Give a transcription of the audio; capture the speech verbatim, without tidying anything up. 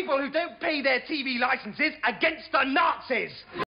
people who don't pay their T V licenses against the Nazis.